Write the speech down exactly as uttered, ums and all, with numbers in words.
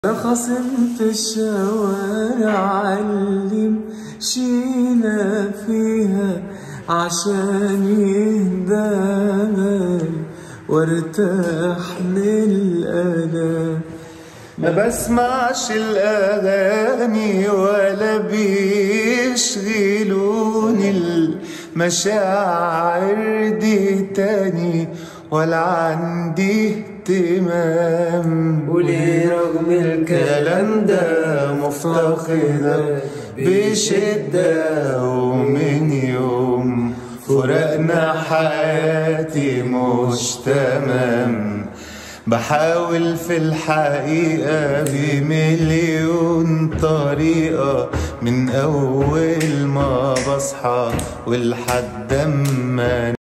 أنا خصمت الشوارع اللي مشينا فيها عشان يهدى بالي وارتاح للألام. ما بسمعش الأغاني ولا بيشغلوني المشاعر دي تاني ولا عندي اهتمام. وليه رغم الكلام ده مفتقدك بشدة، ومن يوم فرقنا حياتي مش تمام. بحاول في الحقيقة بمليون طريقة من أول ما بصحى ولحد ما